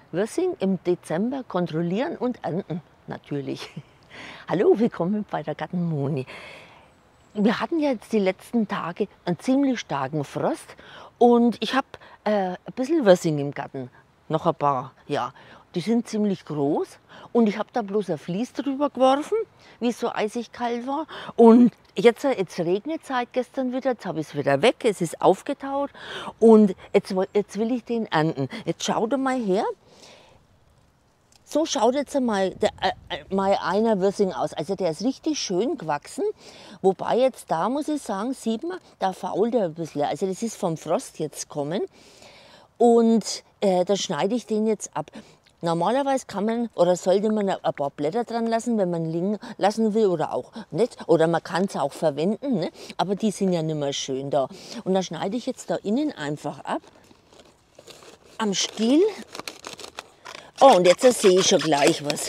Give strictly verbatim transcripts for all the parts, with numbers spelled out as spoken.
Wirsing im Dezember kontrollieren und ernten, natürlich. Hallo, willkommen bei der Gartenmoni. Wir hatten jetzt die letzten Tage einen ziemlich starken Frost und ich habe äh, ein bisschen Wirsing im Garten, noch ein paar, ja. Die sind ziemlich groß und ich habe da bloß ein Vlies drüber geworfen, wie es so eisig kalt war. Und jetzt, jetzt regnet es seit gestern wieder, jetzt habe ich es wieder weg, es ist aufgetaut und jetzt, jetzt will ich den ernten. Jetzt schaut mal her. So schaut jetzt mal, der, äh, mal einer Wirsing aus. Also der ist richtig schön gewachsen. Wobei jetzt da, muss ich sagen, sieht man, da fault er ein bisschen. Also das ist vom Frost jetzt kommen. Und äh, da schneide ich den jetzt ab. Normalerweise kann man oder sollte man ein paar Blätter dran lassen, wenn man liegen lassen will oder auch nicht. Oder man kann es auch verwenden, ne? Aber die sind ja nicht mehr schön da. Und da schneide ich jetzt da innen einfach ab. Am Stiel. Oh, und jetzt sehe ich schon gleich was.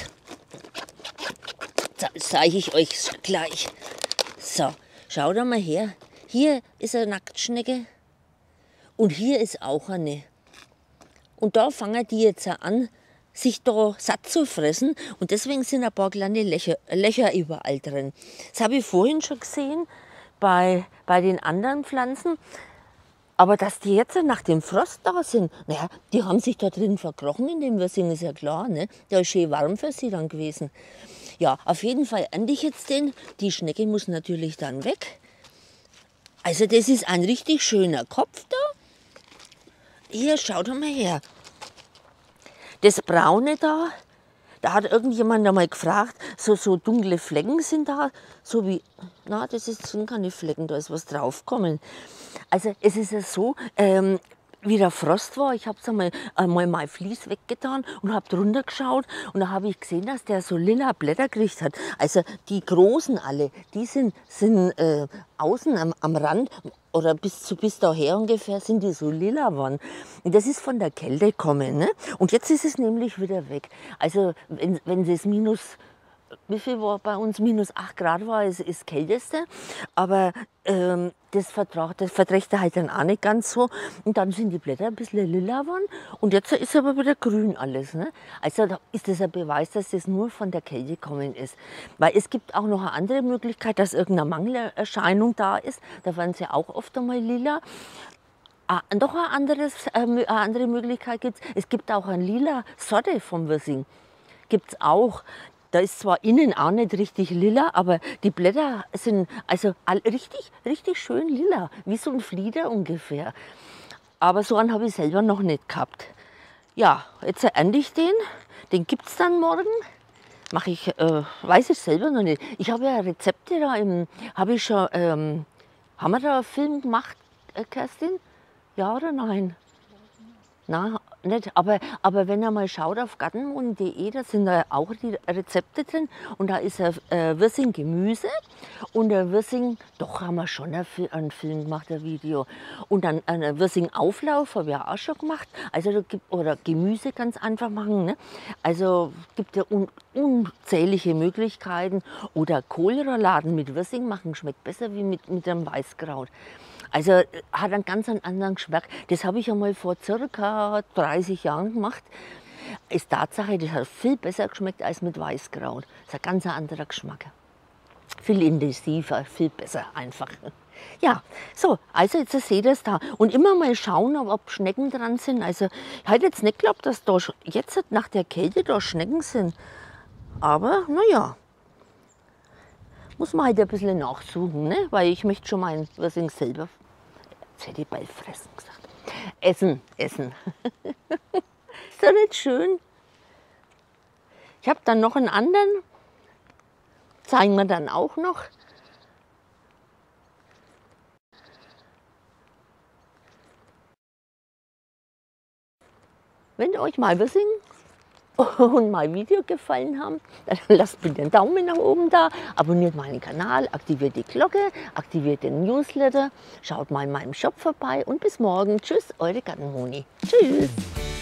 Das zeige ich euch gleich. So, schaut mal her. Hier ist eine Nacktschnecke und hier ist auch eine. Und da fangen die jetzt an, sich da satt zu fressen. Und deswegen sind ein paar kleine Löcher, Löcher überall drin. Das habe ich vorhin schon gesehen bei, bei den anderen Pflanzen. Aber dass die jetzt nach dem Frost da sind, naja, die haben sich da drin verkrochen in dem Wirsing, ist ja klar, ne? Der ist schön warm für sie dann gewesen. Ja, auf jeden Fall ernte ich jetzt den. Die Schnecke muss natürlich dann weg. Also das ist ein richtig schöner Kopf da. Hier, schaut mal her. Das Braune da, da hat irgendjemand einmal gefragt, so, so dunkle Flecken sind da, so wie, na, das ist, sind keine Flecken, da ist was draufgekommen. Also es ist ja so, ähm, wie der Frost war, ich habe einmal, einmal mein Vlies weggetan und habe drunter geschaut und da habe ich gesehen, dass der so lila Blätter gekriegt hat. Also die großen alle, die sind, sind äh, außen am, am Rand oder bis, zu, bis daher ungefähr sind die so lila geworden. Und das ist von der Kälte gekommen, ne? Und jetzt ist es nämlich wieder weg. Also wenn, wenn es minus, wie viel war bei uns, minus acht Grad war, ist das Kälteste. Aber ähm, das, vertragt, das verträgt er halt dann auch nicht ganz so. Und dann sind die Blätter ein bisschen lila geworden. Und jetzt ist aber wieder grün alles. Ne? Also da ist das ein Beweis, dass das nur von der Kälte gekommen ist. Weil es gibt auch noch eine andere Möglichkeit, dass irgendeine Mangelerscheinung da ist. Da werden sie auch oft einmal lila. Ah, noch eine, anderes, äh, eine andere Möglichkeit gibt es. Es gibt auch eine lila Sorte vom Wirsing. Gibt es auch. Da ist zwar innen auch nicht richtig lila, aber die Blätter sind also richtig, richtig schön lila, wie so ein Flieder ungefähr. Aber so einen habe ich selber noch nicht gehabt. Ja, jetzt ernte ich den. Den gibt es dann morgen. Mache ich, äh, weiß ich selber noch nicht. Ich habe ja Rezepte da im, habe ich schon, ähm, haben wir da einen Film gemacht, äh, Kerstin? Ja oder nein? Na, nicht. Aber, aber wenn ihr mal schaut auf gartenmoni punkt de, da sind da auch die Rezepte drin und da ist ein äh, Wirsing Gemüse und ein Wirsing, doch haben wir schon einen Film gemacht, ein Video. Und dann ein Wirsing Auflauf habe ich auch schon gemacht. Also da gibt, oder Gemüse ganz einfach machen. Ne? Also gibt ja un, unzählige Möglichkeiten. Oder Kohlrouladen mit Wirsing machen, schmeckt besser wie mit, mit einem Weißkraut. Also hat einen ganz anderen Geschmack. Das habe ich einmal vor circa dreißig Jahren gemacht. Ist Tatsache, das hat viel besser geschmeckt als mit Weißkraut. Das ist ein ganz anderer Geschmack. Viel intensiver, viel besser einfach. Ja, so, also jetzt seht ihr es da. Und immer mal schauen, ob Schnecken dran sind. Also ich hätte jetzt nicht geglaubt, dass da jetzt nach der Kälte da Schnecken sind. Aber naja, muss man halt ein bisschen nachsuchen, ne? Weil ich möchte schon meinen Wirsing selber, jetzt hätte ich bald fressen gesagt, essen, essen. Ist doch nicht schön? Ich habe dann noch einen anderen, zeigen wir dann auch noch. Wenn euch mal Wirsing und mein Video gefallen haben, dann lasst bitte einen Daumen nach oben da, abonniert meinen Kanal, aktiviert die Glocke, aktiviert den Newsletter, schaut mal in meinem Shop vorbei und bis morgen. Tschüss, eure Gartenmoni. Tschüss.